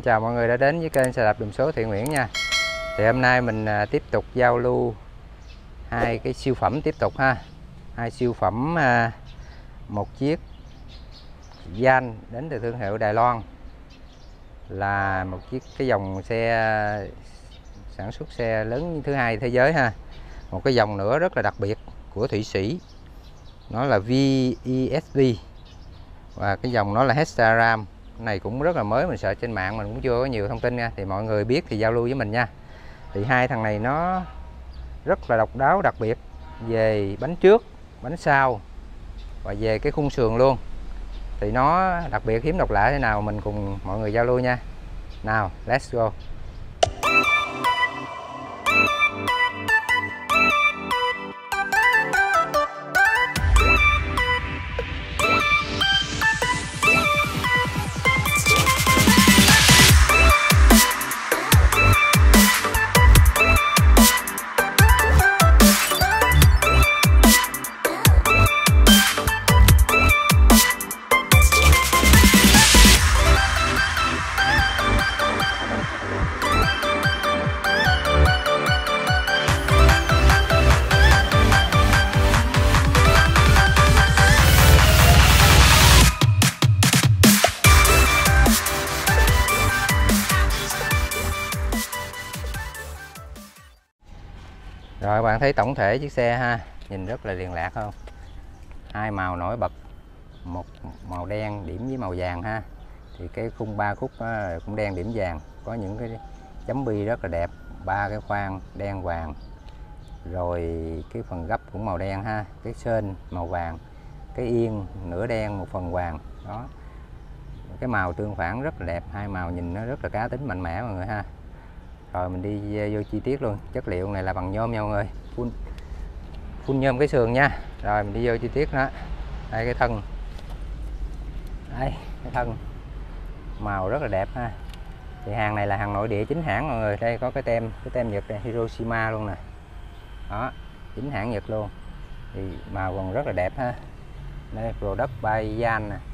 chào mọi người đã đến với kênh xe đạp Đùm Số Thiện Nguyễn nha. Thì hôm nay mình tiếp tục giao lưu hai cái siêu phẩm tiếp tục ha. Hai siêu phẩm, một chiếc van đến từ thương hiệu Đài Loan, là một chiếc cái dòng xe sản xuất xe lớn thứ hai thế giới ha. Một cái dòng nữa rất là đặc biệt của Thụy Sĩ, nó là VESV, và cái dòng nó là Hexagram. Cái này cũng rất là mới, mình sợ trên mạng mình cũng chưa có nhiều thông tin nha, thì mọi người biết thì giao lưu với mình nha. Thì hai thằng này nó rất là độc đáo, đặc biệt về bánh trước, bánh sau và về cái khung sườn luôn. Thì nó đặc biệt hiếm độc lạ thế nào mình cùng mọi người giao lưu nha. Nào, let's go. Rồi bạn thấy tổng thể chiếc xe ha, nhìn rất là liền lạc không? Hai màu nổi bật, một màu đen điểm với màu vàng ha. Thì cái khung ba khúc cũng đen điểm vàng, có những cái chấm bi rất là đẹp, ba cái khoang đen vàng. Rồi cái phần gấp cũng màu đen ha, cái sên màu vàng, cái yên nửa đen một phần vàng. Đó. Cái màu tương phản rất là đẹp, hai màu nhìn nó rất là cá tính mạnh mẽ mọi người ha. Rồi mình đi vô chi tiết luôn. Chất liệu này là bằng nhôm nha mọi người, full nhôm cái sườn nha. Rồi mình đi vô chi tiết đó. Đây cái thân, đây cái thân màu rất là đẹp ha. Thì hàng này là hàng nội địa chính hãng mọi người. Đây có cái tem Nhật này, Hiroshima luôn nè. Đó, chính hãng Nhật luôn. Thì màu còn rất là đẹp ha. Đây product by Van nè,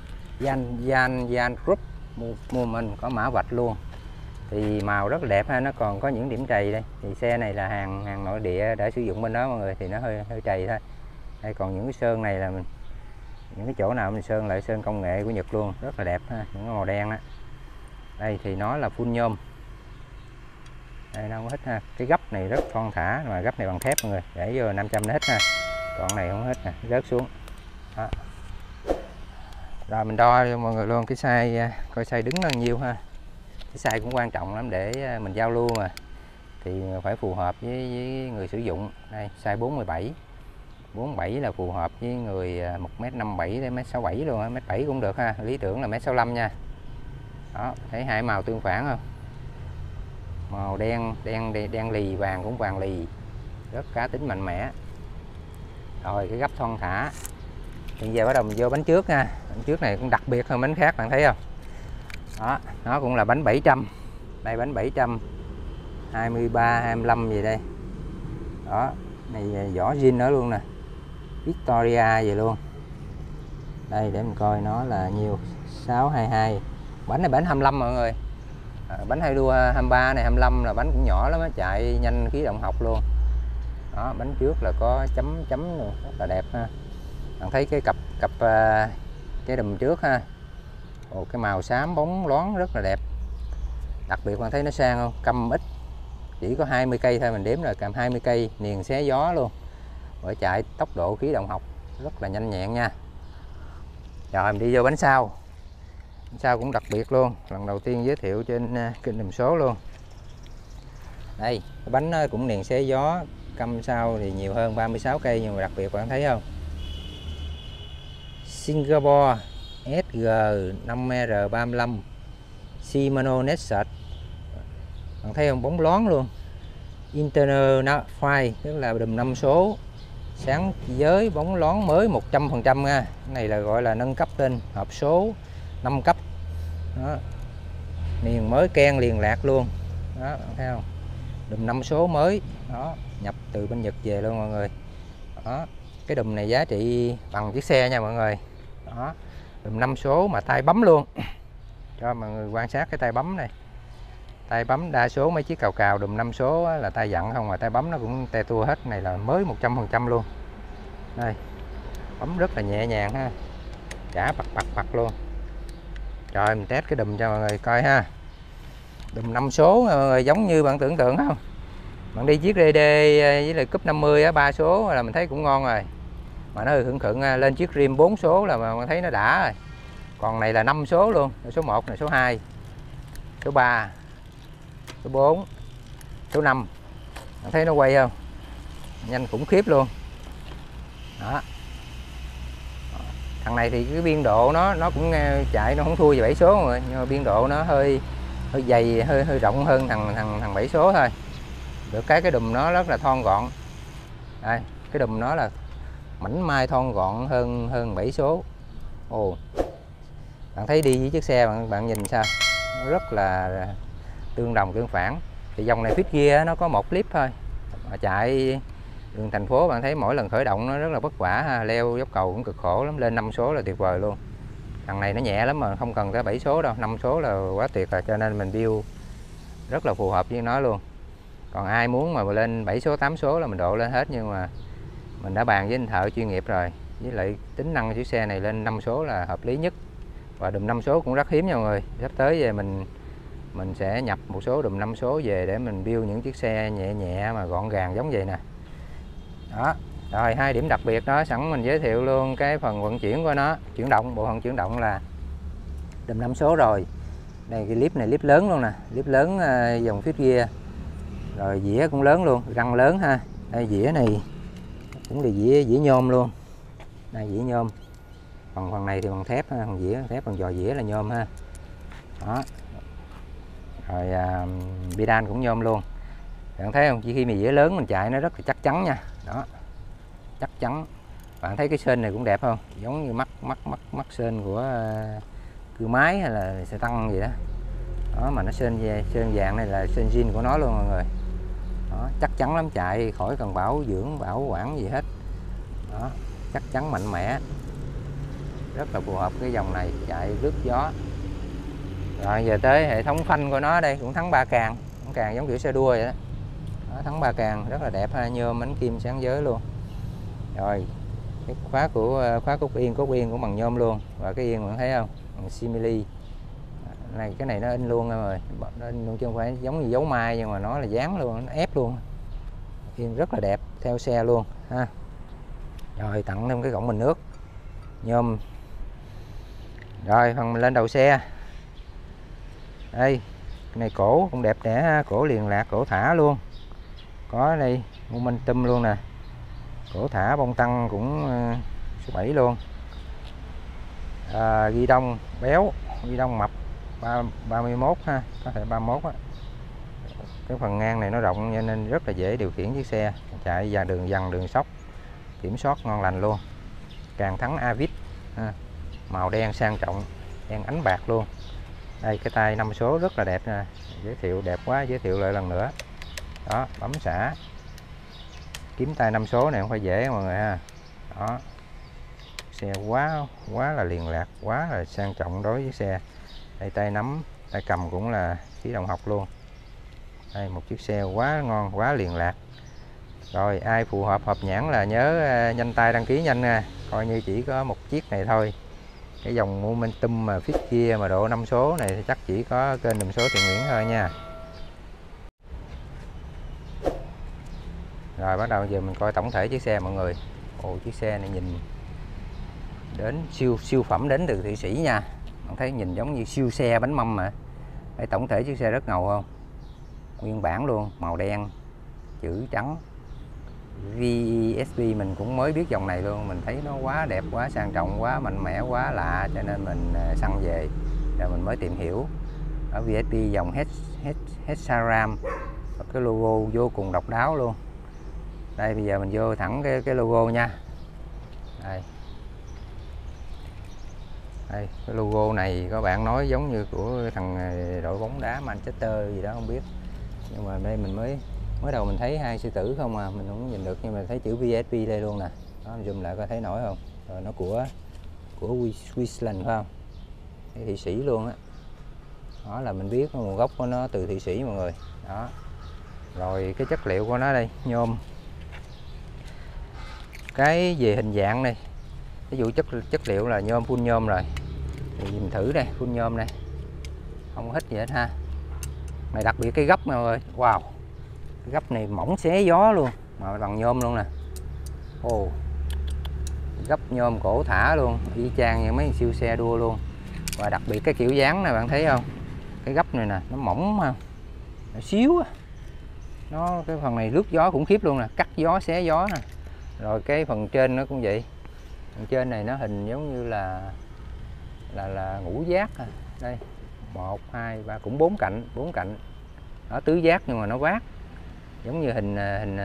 Van Group mua mình có mã vạch luôn. Thì màu rất là đẹp ha, nó còn có những điểm trầy đây. Thì xe này là hàng nội địa đã sử dụng bên đó mọi người, thì nó hơi trầy thôi. Đây còn những cái sơn này là những cái chỗ nào mình sơn lại sơn công nghệ của Nhật luôn, rất là đẹp ha, những cái màu đen á. Đây thì nó là full nhôm. Đây nó không hết ha. Cái gấp này rất thon thả, mà gấp này bằng thép mọi người, để vô 500 nó hết ha. Còn này không hết nè, rớt xuống. Đó. Rồi mình đo cho mọi người luôn cái size, coi size đứng nó nhiêu ha. Cái size cũng quan trọng lắm để mình giao lưu mà, thì phải phù hợp với người sử dụng. Đây size 47, 47 là phù hợp với người 1m57 đến 1m67 luôn á, 1m7 cũng được ha, lý tưởng là 1m65 nha. Đó, thấy hai màu tương phản không? Màu đen lì, vàng cũng vàng lì, rất cá tính mạnh mẽ. Rồi cái gấp thon thả. Hiện giờ bắt đầu mình vô bánh trước nha. Bánh trước này cũng đặc biệt hơn bánh khác, bạn thấy không? Đó, nó cũng là bánh 700. Đây bánh 700 23 25 gì đây. Đó, này vỏ zin nữa luôn nè, Victoria vậy luôn. Đây để mình coi nó là nhiêu, 622. Bánh này bánh 25 mọi người. Bánh hay đua 23 này, 25 là bánh cũng nhỏ lắm á, chạy nhanh khí động học luôn. Đó, bánh trước là có chấm luôn, rất là đẹp ha. Bạn thấy cái cặp cái đùm trước ha. Ồ, cái màu xám bóng loáng rất là đẹp. Đặc biệt bạn thấy nó sang không? Căm ít, chỉ có 20 cây thôi, mình đếm rồi, cầm 20 cây niền xé gió luôn. Bởi chạy tốc độ khí động học rất là nhanh nhẹn nha. Rồi mình đi vô bánh sau. Bánh sau cũng đặc biệt luôn, lần đầu tiên giới thiệu trên kênh Đùm Số luôn. Đây, cái bánh nó cũng niền xé gió, căm sau thì nhiều hơn 36 cây, nhưng mà đặc biệt bạn thấy không? Singapore SG 5R35 Shimano Nexus. Bạn thấy không, bóng loáng luôn. Internal Fire, tức là đùm 5 số, sáng giới, bóng loáng mới 100% nha. Cái này là gọi là nâng cấp lên, hộp số 5 cấp. Đó. Niền mới ken liền lạc luôn. Đó, bạn thấy không? Đùm 5 số mới. Đó, nhập từ bên Nhật về luôn mọi người. Đó, cái đùm này giá trị bằng chiếc xe nha mọi người. Đó, đùm 5 số mà tay bấm luôn. cho mọi người quan sát cái tay bấm này. Tay bấm đa số mấy chiếc cào cào đùm 5 số là tay dặn không, mà tay bấm nó cũng te tua hết. Này là mới 100% luôn. Đây, bấm rất là nhẹ nhàng ha, chả bật luôn. Rồi mình test cái đùm cho mọi người coi ha. Đùm 5 số mọi người, giống như bạn tưởng tượng không? Bạn đi chiếc DD với lại cúp 50 á, 3 số là mình thấy cũng ngon rồi. Mà nó khựng khựng lên chiếc rim 4 số là bạn thấy nó đã rồi. Còn này là 5 số luôn, số 1 này, số 2, số 3, số 4, số 5. Bạn thấy nó quay không? Nhanh khủng khiếp luôn. Đó. Thằng này thì cái biên độ nó cũng chạy nó không thua về 7 số rồi, nhưng mà biên độ nó hơi dày, hơi rộng hơn thằng 7 số thôi. Được cái đùm nó rất là thon gọn. Đây, cái đùm nó là mảnh mai thon gọn hơn 7 số. Ồ. Bạn thấy đi với chiếc xe bạn nhìn sao? Nó rất là tương đồng tương phản. Thì dòng này Fit Gear nó có một clip thôi. Mà chạy đường thành phố bạn thấy mỗi lần khởi động nó rất là vất vả ha, leo dốc cầu cũng cực khổ lắm, lên 5 số là tuyệt vời luôn. Thằng này nó nhẹ lắm mà không cần tới 7 số đâu, 5 số là quá tuyệt rồi, cho nên mình build rất là phù hợp với nó luôn. Còn ai muốn mà lên 7 số 8 số là mình độ lên hết, nhưng mà mình đã bàn với anh thợ chuyên nghiệp rồi, với lại tính năng chiếc xe này lên 5 số là hợp lý nhất. Và đùm 5 số cũng rất hiếm nha mọi người. Sắp tới về mình sẽ nhập một số đùm 5 số về để mình build những chiếc xe nhẹ nhẹ mà gọn gàng giống vậy nè. Đó. Rồi 2 điểm đặc biệt đó, sẵn mình giới thiệu luôn cái phần vận chuyển của nó. Chuyển động, bộ phận chuyển động là đùm 5 số rồi. Đây cái clip này clip lớn luôn nè, clip lớn dòng Fit Gear. Rồi dĩa cũng lớn luôn, răng lớn ha. Đây dĩa này cũng là dĩa nhôm luôn. Đây dĩa nhôm. Phần này thì bằng thép ha, phần dĩa thép, phần giò dĩa là nhôm ha. Đó. Rồi bidan cũng nhôm luôn. Bạn thấy không? Chỉ khi mà dĩa lớn mình chạy nó rất là chắc chắn nha. Đó. Chắc chắn. Bạn thấy cái sên này cũng đẹp không? Giống như mắt sên của cưa máy hay là xe tăng gì đó. Đó mà nó sên vàng này là sên zin của nó luôn mọi người. Đó, chắc chắn lắm, chạy khỏi cần bảo dưỡng bảo quản gì hết. Đó, chắc chắn mạnh mẽ. Rất là phù hợp cái dòng này chạy rước gió. Rồi giờ tới hệ thống phanh của nó, đây cũng thắng 3 càng, giống kiểu xe đua vậy đó. Đó, thắng 3 càng rất là đẹp ha, nhôm ánh kim sáng giới luôn. Rồi cái khóa cốt yên cũng bằng nhôm luôn, và cái yên bạn thấy không, bằng simili này, cái này nó in luôn rồi, nó in luôn chứ không phải giống như dấu mai, nhưng mà nó là dán luôn, nó ép luôn. Yên rất là đẹp, theo xe luôn ha. Rồi tặng thêm cái gọng bình nước nhôm. Rồi phần mình lên đầu xe. Đây cái này cổ cũng đẹp đẽ ha, cổ liền lạc, cổ thả luôn. Có đây momentum luôn nè. Cổ thả bông tăng cũng số 7 luôn. Ghi đông béo, ghi đông mập 31 ha, có thể 31 á. Cái phần ngang này nó rộng cho nên rất là dễ điều khiển chiếc xe, chạy vào đường dằn, đường sóc kiểm soát ngon lành luôn. Càng thắng Avis ha. Màu đen sang trọng, đen ánh bạc luôn. Đây cái tay 5 số rất là đẹp nè, giới thiệu đẹp quá, giới thiệu lại lần nữa. Đó, bấm xả. Kiếm tay 5 số này không phải dễ mọi người ha. Đó. Xe quá là liền lạc, quá là sang trọng đối với xe. Đây tay nắm, tay cầm cũng là khí động học luôn. Đây một chiếc xe quá ngon, quá liền lạc. Rồi ai phù hợp hợp nhãn là nhớ nhanh tay đăng ký nhanh nha. Coi như chỉ có một chiếc này thôi. Cái dòng Momentum mà Fit Gear mà độ 5 số này thì chắc chỉ có kênh đùm số Thiện Nguyễn thôi nha. Rồi bắt đầu giờ mình coi tổng thể chiếc xe mọi người. Ồ, chiếc xe này nhìn đến siêu phẩm đến từ Thụy Sĩ nha. Bạn thấy nhìn giống như siêu xe bánh mâm mà. Đây, tổng thể chiếc xe rất ngầu không? Nguyên bản luôn, màu đen, chữ trắng. VSP mình cũng mới biết dòng này luôn, mình thấy nó quá đẹp, quá sang trọng, quá mạnh mẽ, quá lạ, cho nên mình săn về rồi mình mới tìm hiểu. Ở VSP dòng Hexagram, cái logo vô cùng độc đáo luôn. Đây bây giờ mình vô thẳng cái logo nha. Đây. Đây, cái logo này các bạn nói giống như của thằng đội bóng đá Manchester gì đó không biết, nhưng mà đây mình mới đầu mình thấy hai sư tử không à, mình không nhìn được, nhưng mà thấy chữ VSP đây luôn nè. Đó, zoom lại có thấy nổi không? Rồi nó của Switzerland phải không? Cái Thụy Sĩ luôn á. Đó là mình biết nguồn gốc của nó từ Thụy Sĩ mọi người. Đó. Rồi cái chất liệu của nó đây, nhôm. Cái về hình dạng này, ví dụ chất liệu là nhôm, phun nhôm rồi. Thì mình thử đây, phun nhôm đây. Không có hít gì hết ha. Này đặc biệt cái gấp mọi người. Wow. Cái gấp này mỏng xé gió luôn, mà bằng nhôm luôn nè. Ồ. Gấp nhôm cổ thả luôn, y chang như mấy siêu xe đua luôn. Và đặc biệt cái kiểu dáng này bạn thấy không? Cái gấp này nè, nó mỏng mà nó xíu á. Nó cái phần này lướt gió khủng khiếp luôn nè, cắt gió xé gió nè. Rồi cái phần trên nó cũng vậy. Phần trên này nó hình giống như là ngũ giác à. Đây. 1 2 3 cũng 4 cạnh. Ở tứ giác nhưng mà nó vát. Giống như hình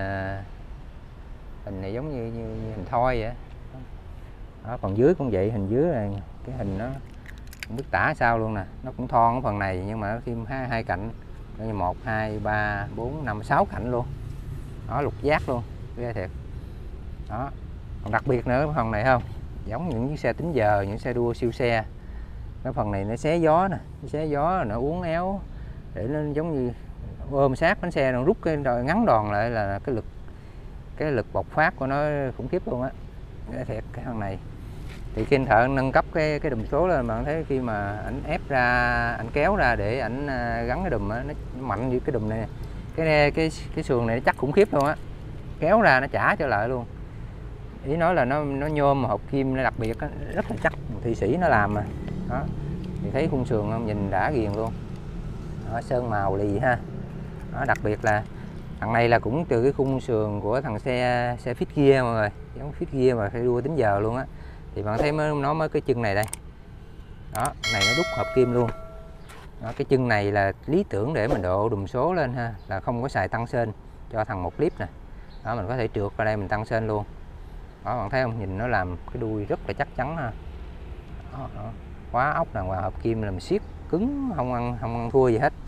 này giống như hình thoi vậy. Đó, phần dưới cũng vậy, hình dưới này cái hình nó không biết tả sao luôn nè, nó cũng thon ở phần này nhưng mà nó thêm hai cạnh, như 1 2 3 4 5 6 cạnh luôn. Đó, lục giác luôn, ghê thiệt. Đó, còn đặc biệt nữa phần này không, giống những chiếc xe tính giờ, những xe đua siêu xe, cái phần này nó xé gió nè, nó xé gió nó uốn éo để nó giống như ôm sát bánh xe, nó rút cái ngắn đòn lại là cái lực bộc phát của nó khủng khiếp luôn á. Ghê thiệt cái phần này. Thì khi anh thợ nâng cấp cái đùm số lên, bạn thấy khi mà ảnh ép ra, ảnh kéo ra để ảnh gắn cái đùm á, nó mạnh như cái đùm này, cái sườn này nó chắc khủng khiếp luôn á, kéo ra nó trả trở lại luôn. Ý nói là nó nhôm mà hộp kim nó đặc biệt á, rất là chắc, Thụy Sĩ nó làm mà. Đó, thì thấy khung sườn không, nhìn đã ghiền luôn. Đó, sơn màu lì ha. Đó, đặc biệt là thằng này là cũng từ cái khung sườn của thằng xe Fit Gear mọi người, giống Fit Gear mà phải đua tính giờ luôn á. Thì bạn thấy nó mới cái chân này đây. Đó, này nó đúc hợp kim luôn. Đó, cái chân này là lý tưởng để mình độ đùm số lên ha, là không có xài tăng sên cho thằng một clip nè. Đó, mình có thể trượt vào đây mình tăng sên luôn. Đó, bạn thấy không, nhìn nó làm cái đuôi rất là chắc chắn ha. Đó, đó. Khóa ốc đàng hoàng, hợp kim làm siết cứng, không ăn thua gì hết.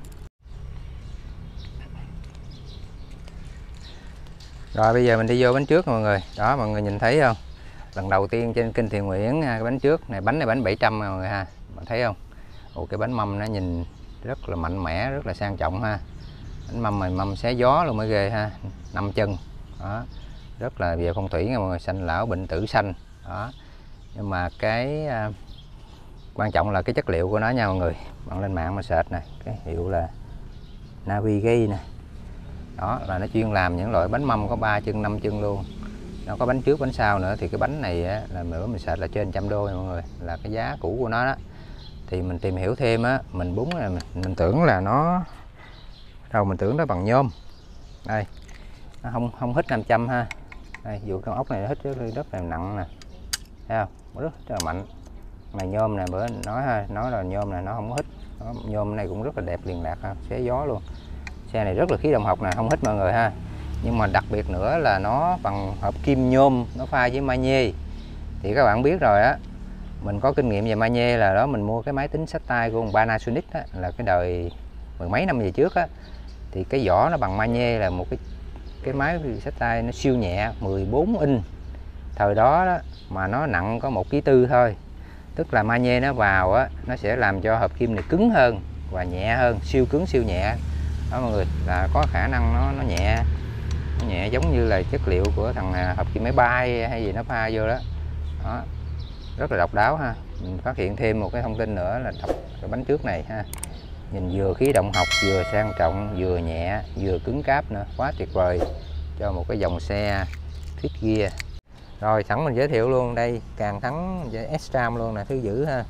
Rồi bây giờ mình đi vô bánh trước mọi người. Đó, mọi người nhìn thấy không, lần đầu tiên trên kênh Thiện Nguyễn cái bánh trước này, bánh này bánh 700 mọi người ha, bạn thấy không? Ồ, cái bánh mâm nó nhìn rất là mạnh mẽ, rất là sang trọng ha. Bánh mâm này mâm xé gió luôn mới ghê ha, 5 chân. Đó, rất là về phong thủy nha mọi người, sanh lão bệnh tử sanh. Đó, nhưng mà cái quan trọng là cái chất liệu của nó nha mọi người. Bạn lên mạng mà search này, cái hiệu là Navigate nè. Đó là nó chuyên làm những loại bánh mâm có 3 chân 5 chân luôn. Nó có bánh trước bánh sau nữa. Thì cái bánh này á, là mình search là trên 100 đô nha mọi người, là cái giá cũ của nó đó. Thì mình tìm hiểu thêm á, mình búng là mình tưởng là nó mình tưởng nó bằng nhôm. Đây, nó không hít 500 ha. Đây, dù con ốc này nó hít rất là nặng nè, thấy không, rất là mạnh. Này nhôm nè, bữa nói là nhôm này nó không có hít. Đó, nhôm này cũng rất là đẹp liền lạc ha, xé gió luôn. Xe này rất là khí động học nè, không hít mọi người ha. Nhưng mà đặc biệt nữa là nó bằng hợp kim nhôm, nó pha với magie. Thì các bạn biết rồi á, mình có kinh nghiệm về magie là đó, mình mua cái máy tính xách tay của Panasonic á, là cái đời mười mấy năm về trước á. Thì cái vỏ nó bằng magie, là một cái máy xách tay nó siêu nhẹ, 14 inch thời đó, mà nó nặng có 1,4 kg thôi. Tức là magie nó vào á, nó sẽ làm cho hợp kim này cứng hơn và nhẹ hơn, siêu cứng siêu nhẹ. Đó mọi người, là có khả năng nó nhẹ giống như là chất liệu của thằng hợp kim máy bay hay gì nó pha vô đó. Đó, rất là độc đáo ha. Mình phát hiện thêm một cái thông tin nữa là cái bánh trước này ha, nhìn vừa khí động học, vừa sang trọng, vừa nhẹ, vừa cứng cáp nữa, quá tuyệt vời cho một cái dòng xe Fit Gear. Rồi sẵn mình giới thiệu luôn đây, càng thắng S-Tram luôn nè, thứ dữ ha.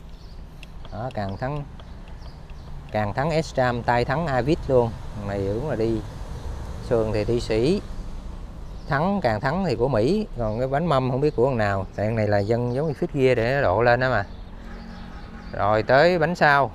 Đó, càng thắng S-Tram, tay thắng Avis luôn. Này đúng là đi sườn thì Thụy Sĩ, càng thắng thì của Mỹ, còn cái bánh mâm không biết của thằng nào. Tại này là dân giống như Fit Gear để nó độ lên đó mà. Rồi tới bánh sau.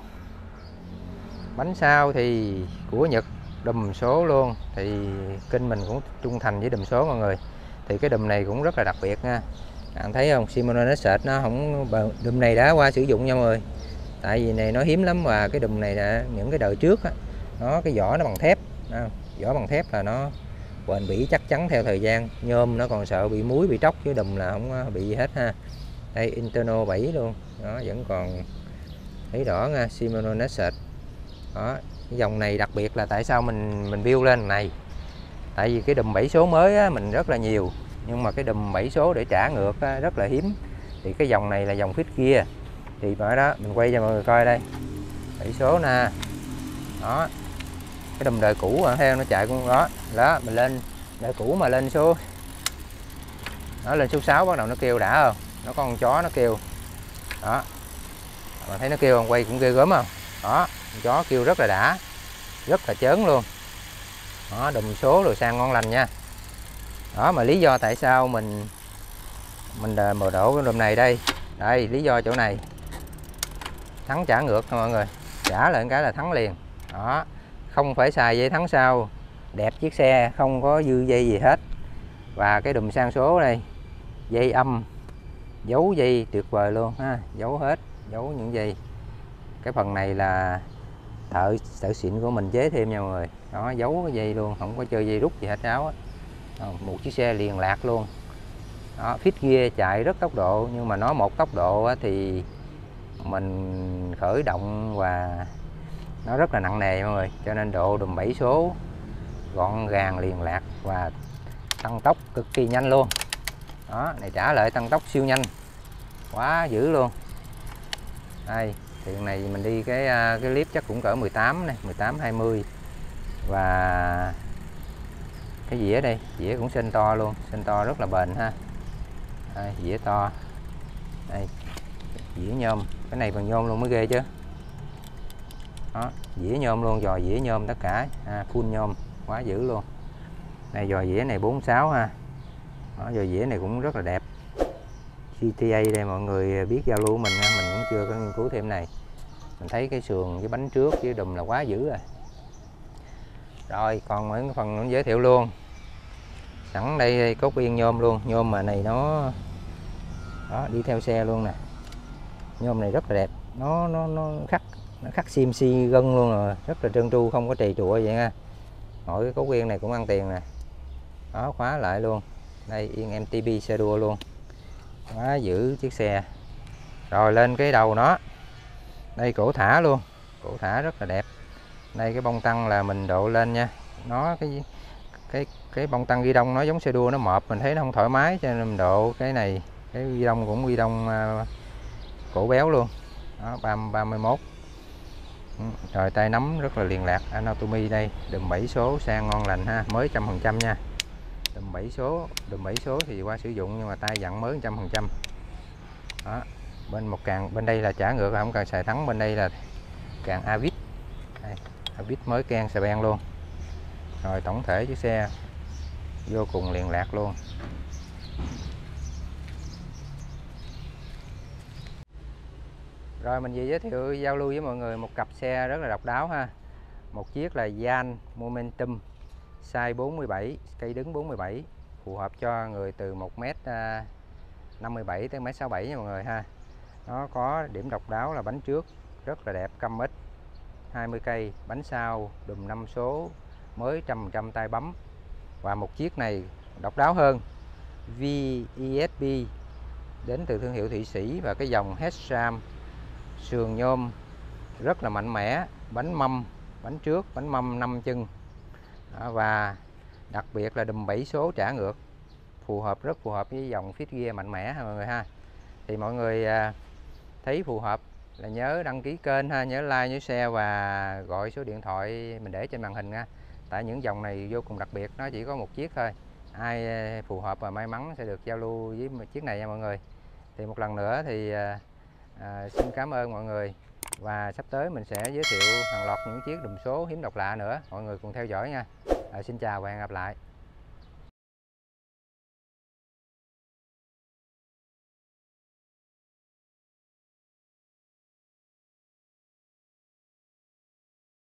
Bánh sau thì của Nhật, đùm số luôn. Thì kênh mình cũng trung thành với đùm số mọi người. Thì cái đùm này cũng rất là đặc biệt nha. Bạn thấy không, Shimano nó sệt, nó không, đùm này đã qua sử dụng nha mọi người. Tại vì này nó hiếm lắm, và cái đùm này là những cái đời trước á, nó cái vỏ nó bằng thép. Vỏ bằng thép là nó bền bỉ chắc chắn theo thời gian. Nhôm nó còn sợ bị muối bị tróc, chứ đùm là không bị gì hết ha. Đây internal 7 luôn. Đó, vẫn còn thấy rõ nha, Shimano Nesset. Đó, cái dòng này đặc biệt là tại sao mình build lên này, tại vì cái đùm 7 số mới á, mình rất là nhiều, nhưng mà cái đùm 7 số để trả ngược á, rất là hiếm. Thì cái dòng này là dòng Fit Gear, thì ở đó mình quay cho mọi người coi đây, 7 số nè. Đó, cái đùm đời cũ mà theo nó chạy con đó mình lên đời cũ mà lên số, nó lên số 6 bắt đầu nó kêu đã không, nó có con chó nó kêu đó, mà thấy nó kêu không, quay cũng ghê gớm không. Đó, con chó kêu rất là đã, rất là chớn luôn. Đó, đùm số rồi sang ngon lành nha. Đó, mà lý do tại sao mình mở đổ cái đùm này đây, lý do chỗ này, thắng trả ngược mọi người, trả lại cái là thắng liền. Đó, không phải xài dây thắng sau, đẹp chiếc xe, không có dư dây gì hết. Và cái đùm sang số đây, dây âm, giấu dây tuyệt vời luôn ha, giấu hết, giấu những dây. Cái phần này là thợ xịn của mình chế thêm nha mọi người. Đó, giấu cái dây luôn, không có chơi dây rút gì hết áo á. Một chiếc xe liền lạc luôn. Đó, Fit Gear chạy rất tốc độ, nhưng mà nó một tốc độ á, thì mình khởi động và nó rất là nặng nề mọi người, cho nên độ đùm 7 số gọn gàng liền lạc và tăng tốc cực kỳ nhanh luôn. Đó, này trả lại tăng tốc siêu nhanh, quá dữ luôn. Đây, thì này mình đi cái clip chắc cũng cỡ 18 này, 18 20. Và cái dĩa đây, dĩa cũng sên to luôn, sên to rất là bền ha. Đây, dĩa to. Đây, dĩa nhôm, cái này bằng nhôm luôn mới ghê chứ. Đó, dĩa nhôm luôn, giò dĩa nhôm tất cả, full nhôm, quá dữ luôn. Này giò dĩa này 46 ha. Đó, giò dĩa này cũng rất là đẹp. CTA đây mọi người biết giao lưu mình nha, mình cũng chưa có nghiên cứu thêm này. Mình thấy cái sườn cái bánh trước với đùm là quá dữ rồi. Rồi còn những phần mình giới thiệu luôn. Sẵn đây cốt yên nhôm luôn, nhôm mà này nó đó, đi theo xe luôn nè. Nhôm này rất là đẹp, nó khắc CNC gân luôn rồi, rất là trơn tru, không có trầy trụa vậy nha. Mỗi cái cốt yên này cũng ăn tiền nè. Đó, khóa lại luôn. Đây yên MTB xe đua luôn. Quá giữ chiếc xe. Rồi lên cái đầu nó. Đây cổ thả luôn, cổ thả rất là đẹp. Đây cái bông tăng là mình độ lên nha. Nó cái bông tăng ghi đông nó giống xe đua, nó mập, mình thấy nó không thoải mái cho nên mình độ cái này. Cái ghi đông cũng ghi đông cổ béo luôn. Đó, 31. Rồi tay nắm rất là liền lạc, anatomy đây, đùm 7 số sang ngon lành ha, mới 100% nha. Đùm 7 số thì qua sử dụng nhưng mà tay dặn mới 100%. Đó, bên một càng bên đây là trả ngược, không cần xài thắng, bên đây là càng Avis. Đây, Avis mới can xà beng luôn. Rồi tổng thể chiếc xe vô cùng liền lạc luôn. Rồi mình về giới thiệu giao lưu với mọi người một cặp xe rất là độc đáo ha. Một chiếc là Yan Momentum size 47, cây đứng 47, phù hợp cho người từ 1m57 tới 1m67 nha mọi người ha. Nó có điểm độc đáo là bánh trước rất là đẹp, căm ích 20 cây, bánh sau đùm 5 số mới 100% tay bấm. Và một chiếc này độc đáo hơn, VESP đến từ thương hiệu Thụy Sĩ, và cái dòng Headram sườn nhôm rất là mạnh mẽ, bánh mâm, bánh trước, bánh mâm 5 chân. Đó, và đặc biệt là đùm 7 số trả ngược, rất phù hợp với dòng Fit Gear mạnh mẽ ha mọi người ha. Thì mọi người thấy phù hợp là nhớ đăng ký kênh ha, nhớ like, nhớ share và gọi số điện thoại mình để trên màn hình nha. Tại những dòng này vô cùng đặc biệt, nó chỉ có một chiếc thôi. Ai phù hợp và may mắn sẽ được giao lưu với chiếc này nha mọi người. Thì một lần nữa thì xin cảm ơn mọi người, và sắp tới mình sẽ giới thiệu hàng loạt những chiếc đùm số hiếm độc lạ nữa, mọi người cùng theo dõi nha. Xin chào và hẹn gặp lại.